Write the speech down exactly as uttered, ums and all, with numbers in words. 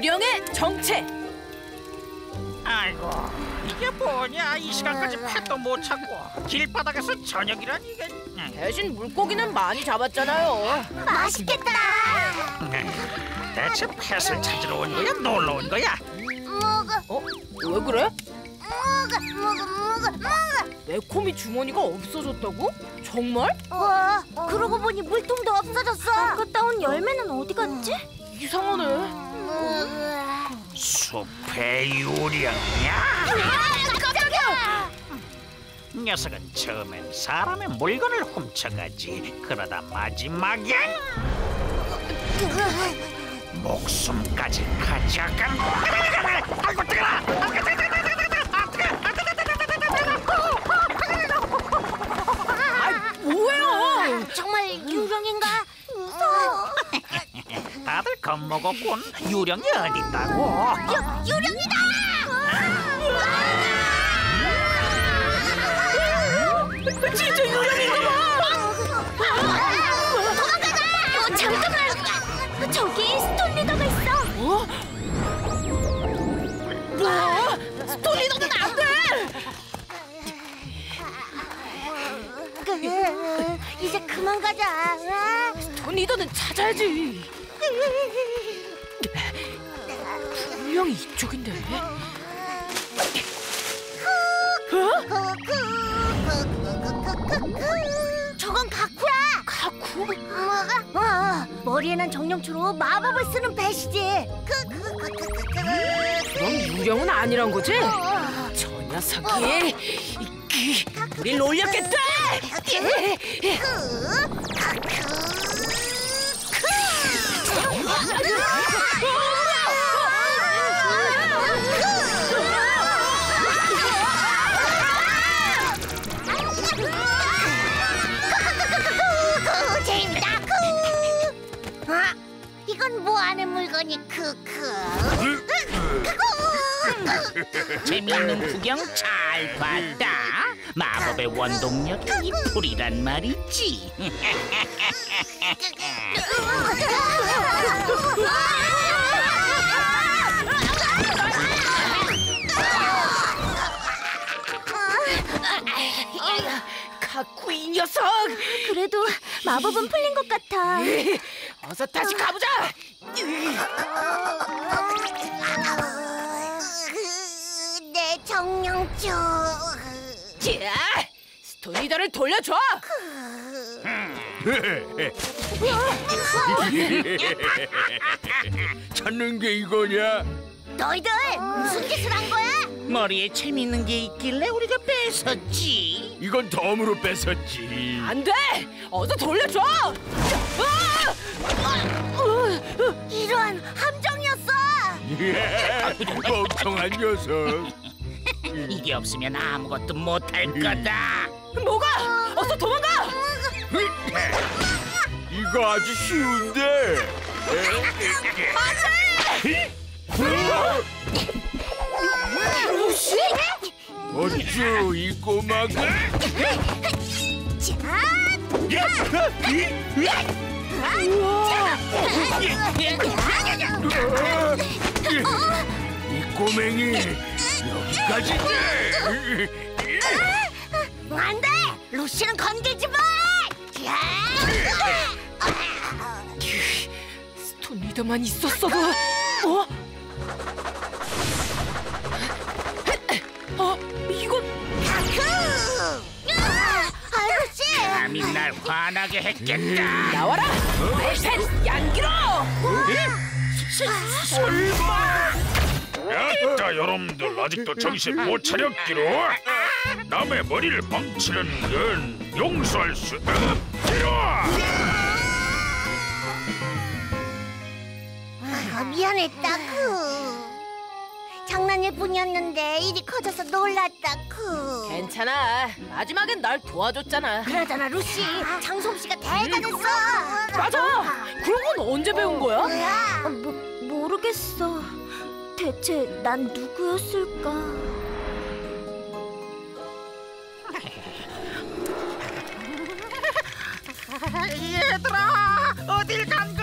유령의 정체. 아이고, 이게 뭐냐? 이 시간까지 펫도 못 찾고 길바닥에서 저녁이란 이게. 대신 물고기는 많이 잡았잖아요. 맛있겠다. 대체 펫을 찾으러 온 거야? 놀러 온 거야? 먹어. 어? 왜 그래? 먹어, 먹어, 먹어, 먹어. 매콤이 주머니가 없어졌다고? 정말? 와, 그러고 보니 물통도 없어졌어. 아까 따온 열매는 어디 갔지? 이상하네. 숲의 유령이야? 깜짝이야! 녀석은 처음엔 사람의 물건을 훔쳐가지. 그러다 마지막엔 목숨까지 가져간. 아이고 뜨거라! 아, 뭐예요? 정말 유령인가? 무서워. 다들 겁먹었군. 유령이 어디 있다고? 유, 유령이다! 진짜 유령인가 봐! 도망가자! 어, 잠깐만! 저기 스톤리더가 있어! 어? 뭐? 스톤리더는 안 돼! 그, 이제 그만 가자. 스톤리더는 찾아야지. 분명히 이쪽인데. 어? 저건 가쿠야. 가쿠? 어, 어, 머리에는 정령초로 마법을 쓰는 배시지. 그럼 유령은 아니란 거지? 어. 저 녀석이 우리 놀렸겠다! 재밌다. 아, 이건 뭐 하는 물건이 크크. 재미있는 구경 잘 봤다. 마법의 원동력이 이 풀이란 말이지. 가쿠 이 녀석! 그래도 마법은 풀린 것 같아. 어서 다시 가보자! 내 정령초. 자, 스톤리더를 돌려줘! 찾는 게 이거냐? 너희들 무슨 짓을 한 거야? 머리에 재미있는 게 있길래 우리가 뺏었지. 이건 덤으로 뺏었지. 안 돼! 어서 돌려줘! 이런 함정이었어. 멍청한 녀석. 이게 없으면 아무것도 못할 거다. 뭐가? 어서 도망가! 이거 아주 쉬운데. 루시? 어쭈 이 꼬마가. 자, 이 꼬맹이 여기까지네. 안 돼! 루시는 건들지 마! 스톤리더만 있었어도. 어? 어? 이건 아저씨! 감히 날 화나게 했겠다. 나와라! 펫 양기로! 야따 여러분들 아직도 정신 못 차렸기로? 남의 머리를 망치는 건 용서할 수 없기로! 아, 미안했다, 크. 장난일 뿐이었는데 일이 커져서 놀랐다, 크. 괜찮아. 마지막엔 날 도와줬잖아. 그러잖아, 루시. 장솜씨가 대단했어. 맞아! 그런 건 언제 배운 거야? 어, 모, 모르겠어. 대체 난 누구였을까? 얘들아 어딜 간